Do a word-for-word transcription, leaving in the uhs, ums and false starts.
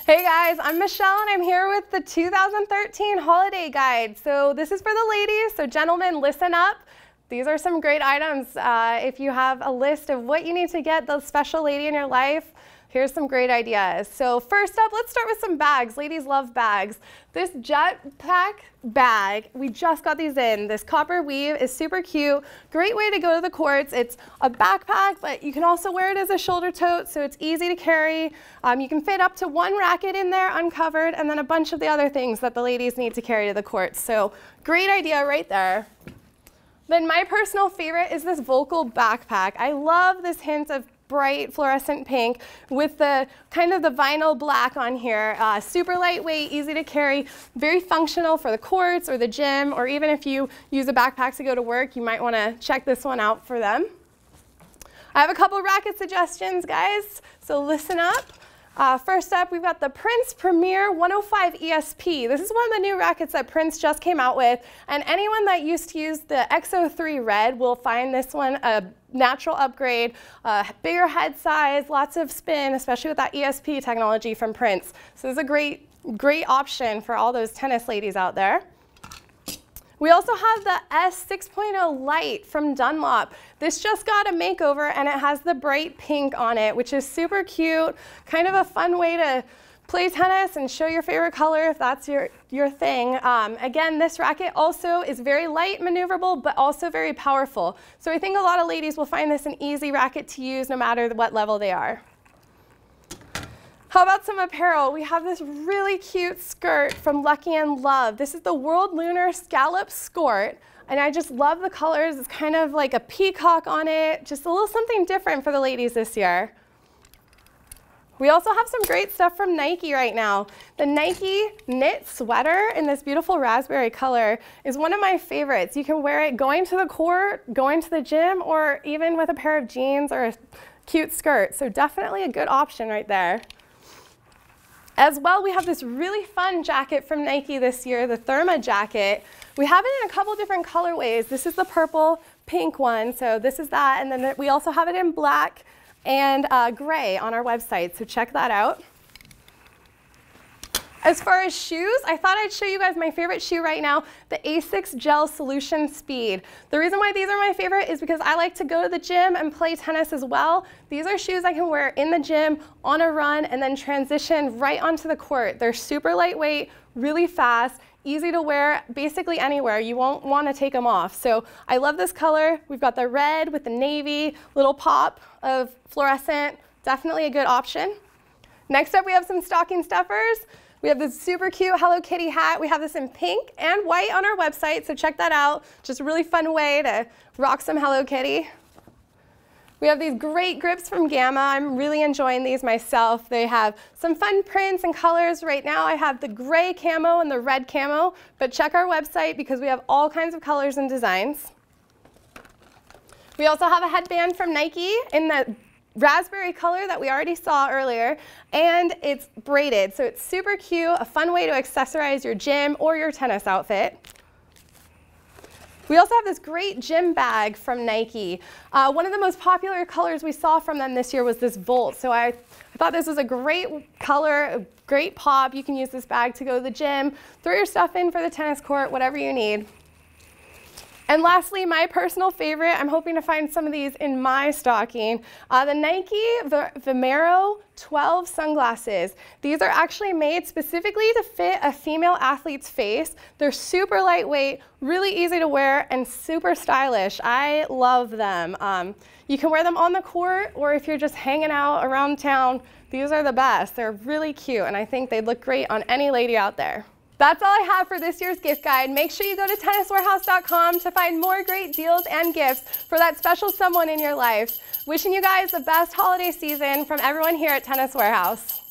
Hey guys, I'm Michelle and I'm here with the two thousand thirteen holiday guide. So this is for the ladies, so gentlemen, listen up. These are some great items. Uh, if you have a list of what you need to get the special lady in your life, here's some great ideas. So first up, let's start with some bags. Ladies love bags. This Jetpack bag, we just got these in. This copper weave is super cute. Great way to go to the courts. It's a backpack, but you can also wear it as a shoulder tote, so it's easy to carry. Um, you can fit up to one racket in there uncovered, and then a bunch of the other things that the ladies need to carry to the courts. So great idea right there. Then my personal favorite is this Volkl backpack. I love this hint of bright fluorescent pink with the kind of the vinyl black on here. Uh, super lightweight, easy to carry, very functional for the courts or the gym, or even if you use a backpack to go to work, you might want to check this one out for them. I have a couple racket suggestions, guys, so listen up. Uh, first up, we've got the Prince Premier one oh five E S P. This is one of the new rackets that Prince just came out with, and anyone that used to use the X oh three Red will find this one a natural upgrade, uh, bigger head size, lots of spin, especially with that E S P technology from Prince. So this is a great, great option for all those tennis ladies out there. We also have the S six point oh Lite from Dunlop. This just got a makeover and it has the bright pink on it, which is super cute, kind of a fun way to play tennis and show your favorite color if that's your, your thing. Um, again, this racket also is very light, maneuverable, but also very powerful. So I think a lot of ladies will find this an easy racket to use no matter what level they are. How about some apparel? We have this really cute skirt from Lucky and Love. This is the World Lunar Scallop Skirt, and I just love the colors. It's kind of like a peacock on it, just a little something different for the ladies this year. We also have some great stuff from Nike right now. The Nike knit sweater in this beautiful raspberry color is one of my favorites. You can wear it going to the court, going to the gym, or even with a pair of jeans or a cute skirt. So definitely a good option right there. As well, we have this really fun jacket from Nike this year, the Therma jacket. We have it in a couple different colorways. This is the purple pink one, so this is that. And then we also have it in black and uh, gray on our website, so check that out. As far as shoes, I thought I'd show you guys my favorite shoe right now, the Asics Gel Solution Speed. The reason why these are my favorite is because I like to go to the gym and play tennis as well. These are shoes I can wear in the gym, on a run, and then transition right onto the court. They're super lightweight, really fast, easy to wear basically anywhere. You won't want to take them off. So I love this color. We've got the red with the navy, little pop of fluorescent, definitely a good option. Next up, we have some stocking stuffers. We have this super cute Hello Kitty hat. We have this in pink and white on our website, so check that out. Just a really fun way to rock some Hello Kitty. We have these great grips from Gamma. I'm really enjoying these myself. They have some fun prints and colors. Right now I have the gray camo and the red camo, but check our website because we have all kinds of colors and designs. We also have a headband from Nike in the raspberry color that we already saw earlier, and it's braided, so it's super cute, a fun way to accessorize your gym or your tennis outfit. We also have this great gym bag from Nike. Uh, one of the most popular colors we saw from them this year was this Volt, so I, I thought this was a great color, a great pop. You can use this bag to go to the gym, throw your stuff in for the tennis court, whatever you need. And lastly, my personal favorite, I'm hoping to find some of these in my stocking, uh, the Nike Vomero twelve sunglasses. These are actually made specifically to fit a female athlete's face. They're super lightweight, really easy to wear, and super stylish. I love them. Um, you can wear them on the court, or if you're just hanging out around town, these are the best. They're really cute, and I think they'd look great on any lady out there. That's all I have for this year's gift guide. Make sure you go to tennis warehouse dot com to find more great deals and gifts for that special someone in your life. Wishing you guys the best holiday season from everyone here at Tennis Warehouse.